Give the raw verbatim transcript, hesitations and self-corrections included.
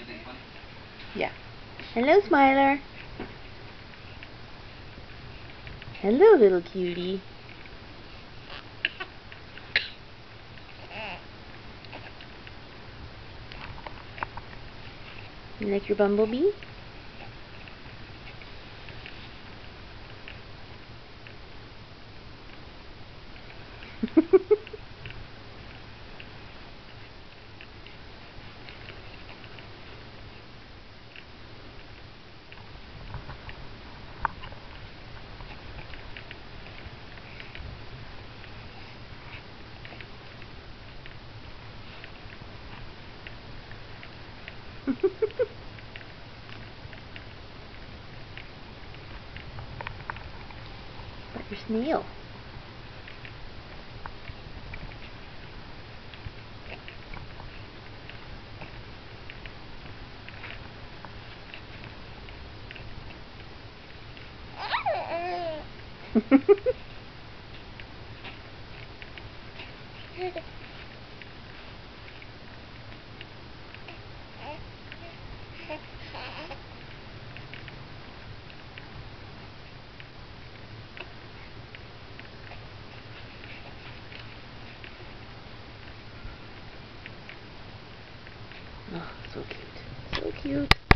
Yeah. Hello, Smiler. Hello, little cutie. You like your bumblebee? But your snail. Oh, so cute. So cute.